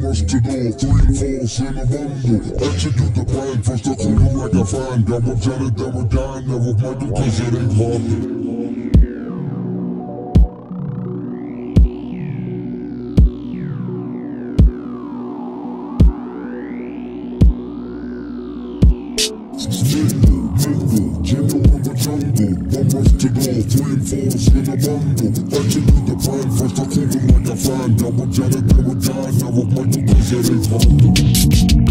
mustard oil, 3 falls in a bundle. Execute the plan, first I call you like a fan. Got my Janet, then we dine, never mind the cause it ain't hard. Jingle in the jungle, one mustard oil, 3 falls in a bundle. Execute the plan, first I call you like a fan. Got my Janet, then we dine, never mind the cause it ain't hard.